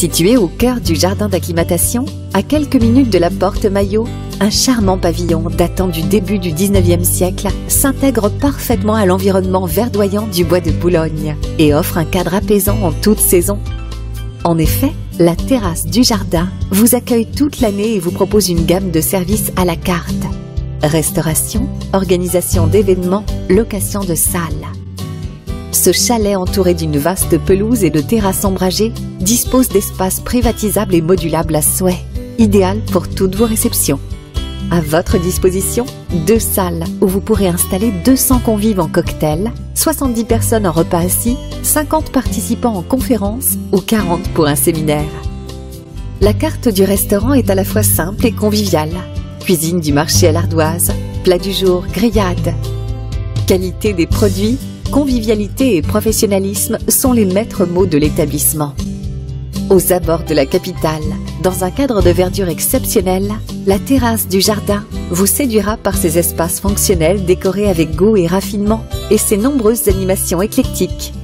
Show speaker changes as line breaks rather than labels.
Situé au cœur du jardin d'acclimatation, à quelques minutes de la porte Maillot, un charmant pavillon datant du début du 19e siècle s'intègre parfaitement à l'environnement verdoyant du bois de Boulogne et offre un cadre apaisant en toute saison. En effet, la terrasse du jardin vous accueille toute l'année et vous propose une gamme de services à la carte. Restauration, organisation d'événements, location de salles. Ce chalet entouré d'une vaste pelouse et de terrasses ombragées dispose d'espaces privatisables et modulables à souhait, idéal pour toutes vos réceptions. À votre disposition, 2 salles où vous pourrez installer 200 convives en cocktail, 70 personnes en repas assis, 50 participants en conférence ou 40 pour un séminaire. La carte du restaurant est à la fois simple et conviviale. Cuisine du marché à l'ardoise, plat du jour, grillade. Qualité des produits, convivialité et professionnalisme sont les maîtres mots de l'établissement. Aux abords de la capitale, dans un cadre de verdure exceptionnel, la terrasse du jardin vous séduira par ses espaces fonctionnels décorés avec goût et raffinement et ses nombreuses animations éclectiques.